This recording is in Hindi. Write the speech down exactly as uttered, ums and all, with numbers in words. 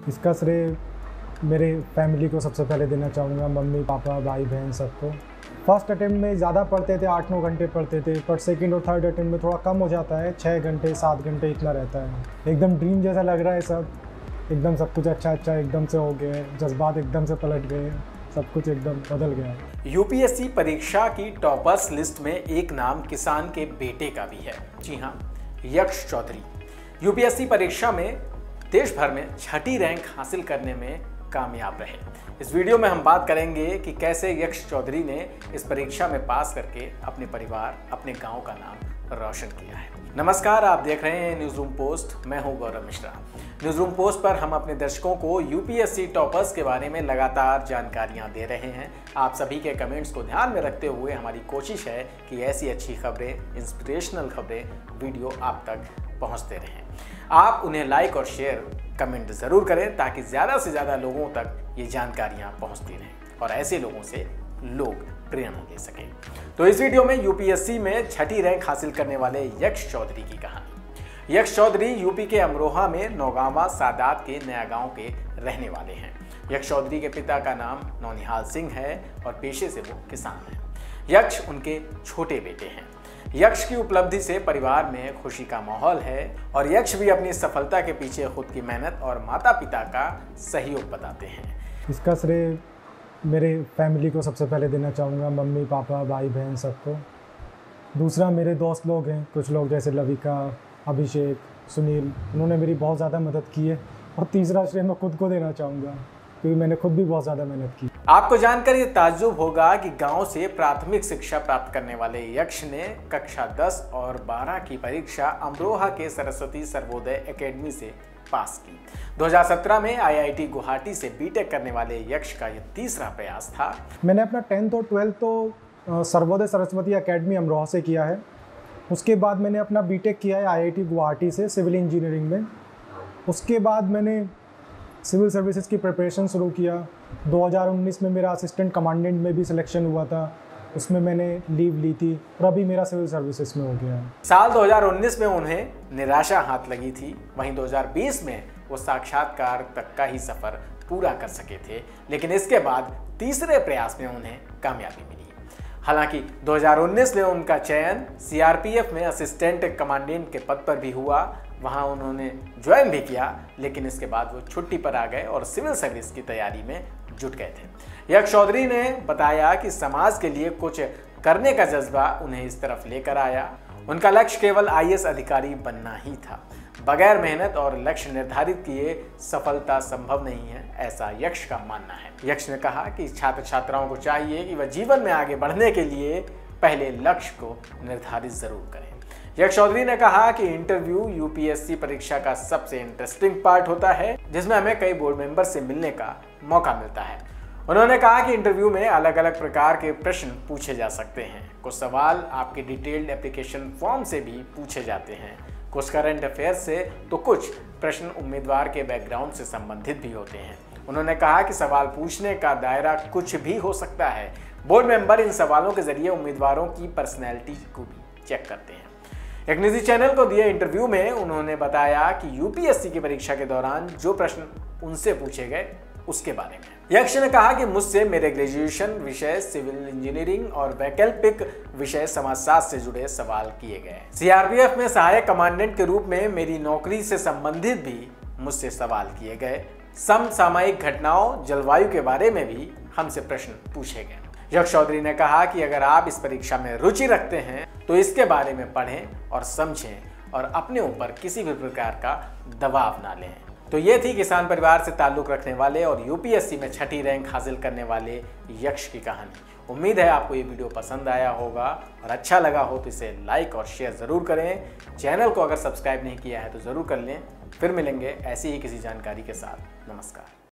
इसका श्रेय मेरे फैमिली को सबसे पहले देना चाहूँगा, मम्मी पापा भाई बहन सबको। फर्स्ट अटेम्प्ट में ज़्यादा पढ़ते थे, आठ नौ घंटे पढ़ते थे, पर सेकंड और थर्ड अटेम्प्ट में थोड़ा कम हो जाता है, छः घंटे सात घंटे इतना रहता है। एकदम ड्रीम जैसा लग रहा है सब, एकदम सब कुछ अच्छा अच्छा एकदम से हो गया है, जज्बात एकदम से पलट गए, सब कुछ एकदम बदल गया है। यूपीएससी परीक्षा की टॉपर्स लिस्ट में एक नाम किसान के बेटे का भी है। जी हाँ, यक्ष चौधरी यूपीएससी परीक्षा में देश भर में छठी रैंक हासिल करने में कामयाब रहे। इस वीडियो में हम बात करेंगे कि कैसे यक्ष चौधरी ने इस परीक्षा में पास करके अपने परिवार, अपने गांव का नाम रोशन किया है। नमस्कार, आप देख रहे हैं न्यूज़ रूम पोस्ट। मैं हूं Gaurav Mishra. News Room Post पर हम अपने दर्शकों को यूपीएससी टॉपर्स के बारे में लगातार जानकारियां दे रहे हैं। आप सभी के कमेंट्स को ध्यान में रखते हुए हमारी कोशिश है कि ऐसी अच्छी खबरें, इंस्पिरेशनल खबरें वीडियो आप तक पहुंचते रहें। आप उन्हें लाइक और शेयर कमेंट ज़रूर करें ताकि ज़्यादा से ज़्यादा लोगों तक ये जानकारियाँ पहुँचती रहें और ऐसे लोगों से लोग प्रेरणा ले सकें। तो इस वीडियो में यूपीएससी में छठी रैंक हासिल करने वाले यक्ष चौधरी की कहानी। यक्ष चौधरी यूपी के अमरोहा में नौगांवा सादात के नया गांव के रहने वाले हैं। यक्ष चौधरी के पिता का नाम नौनिहाल सिंह है और पेशे से वो किसान हैं। यक्ष उनके छोटे बेटे हैं। यक्ष की उपलब्धि से परिवार में खुशी का माहौल है और यक्ष भी अपनी सफलता के पीछे खुद की मेहनत और माता पिता का सहयोग बताते हैं। इसका श्रेय मेरे फैमिली को सबसे पहले देना चाहूँगा, मम्मी पापा भाई बहन सबको। दूसरा मेरे दोस्त लोग हैं, कुछ लोग जैसे लविका, अभिषेक, सुनील, उन्होंने मेरी बहुत ज़्यादा मदद की है। और तीसरा श्रेय मैं खुद को देना चाहूँगा क्योंकि मैंने खुद भी बहुत ज़्यादा मेहनत की। आपको जानकर ये ताज्जुब होगा कि गांव से प्राथमिक शिक्षा प्राप्त करने वाले यक्ष ने कक्षा दस और बारह की परीक्षा अमरोहा के सरस्वती सर्वोदय एकेडमी से पास की। दो हज़ार सत्रह में आईआईटी गुवाहाटी से बीटेक करने वाले यक्ष का यह तीसरा प्रयास था। मैंने अपना टेंथ और ट्वेल्थ तो सर्वोदय सरस्वती एकेडमी अमरोहा से किया है। उसके बाद मैंने अपना बीटेक किया है आईआईटी गुवाहाटी से सिविल इंजीनियरिंग में। उसके बाद मैंने सिविल सर्विसेज की प्रिपरेशन शुरू किया। दो हज़ार उन्नीस में मेरा असिस्टेंट कमांडेंट में भी सिलेक्शन हुआ था, उसमें मैंने लीव ली थी और अभी मेरा सिविल सर्विसेज में हो गया है। साल दो हज़ार उन्नीस में उन्हें निराशा हाथ लगी थी। वहीं दो हज़ार बीस में वो साक्षात्कार तक का ही सफ़र पूरा कर सके थे, लेकिन इसके बाद तीसरे प्रयास में उन्हें कामयाबी मिली। हालांकि दो हज़ार उन्नीस में उनका चयन सीआरपीएफ में असिस्टेंट कमांडेंट के पद पर भी हुआ। वहां उन्होंने ज्वाइन भी किया, लेकिन इसके बाद वो छुट्टी पर आ गए और सिविल सर्विस की तैयारी में जुट गए थे। यक्ष चौधरी ने बताया कि समाज के लिए कुछ करने का जज्बा उन्हें इस तरफ लेकर आया। उनका लक्ष्य केवल आईएएस अधिकारी बनना ही था। बगैर मेहनत और लक्ष्य निर्धारित किए सफलता संभव नहीं है, ऐसा यक्ष का मानना है। यक्ष ने कहा कि छात्र छात्राओं को चाहिए कि वह जीवन में आगे बढ़ने के लिए पहले लक्ष्य को निर्धारित जरूर करें। यक्ष चौधरी ने कहा कि इंटरव्यू यूपीएससी परीक्षा का सबसे इंटरेस्टिंग पार्ट होता है, जिसमें हमें कई बोर्ड मेंबर से मिलने का मौका मिलता है। उन्होंने कहा कि इंटरव्यू में अलग अलग प्रकार के प्रश्न पूछे जा सकते हैं। कुछ सवाल आपके डिटेल्ड एप्लीकेशन फॉर्म से भी पूछे जाते हैं, कुछ करंट अफेयर्स से, तो कुछ प्रश्न उम्मीदवार के बैकग्राउंड से संबंधित भी होते हैं। उन्होंने कहा कि सवाल पूछने का दायरा कुछ भी हो सकता है। बोर्ड मेंबर इन सवालों के जरिए उम्मीदवारों की पर्सनैलिटी को भी चेक करते हैं। एक निजी चैनल को दिए इंटरव्यू में उन्होंने बताया कि यूपीएससी की परीक्षा के दौरान जो प्रश्न उनसे पूछे गए उसके बारे में। यक्ष ने कहा कि मुझसे मेरे ग्रेजुएशन विषय सिविल इंजीनियरिंग और वैकल्पिक विषय समाजशास्त्र से जुड़े सवाल किए गए। सीआरपीएफ में सहायक कमांडेंट के रूप में मेरी नौकरी से संबंधित भी मुझसे सवाल किए गए। समसामयिक घटनाओं, जलवायु के बारे में भी हमसे प्रश्न पूछे गए। यक्ष चौधरी ने कहा कि अगर आप इस परीक्षा में रुचि रखते हैं तो इसके बारे में पढ़ें और समझें और अपने ऊपर किसी भी प्रकार का दबाव ना लें। तो ये थी किसान परिवार से ताल्लुक़ रखने वाले और यूपीएससी में छठी रैंक हासिल करने वाले यक्ष की कहानी। उम्मीद है आपको ये वीडियो पसंद आया होगा और अच्छा लगा हो तो इसे लाइक और शेयर ज़रूर करें। चैनल को अगर सब्सक्राइब नहीं किया है तो ज़रूर कर लें। फिर मिलेंगे ऐसी ही किसी जानकारी के साथ। नमस्कार।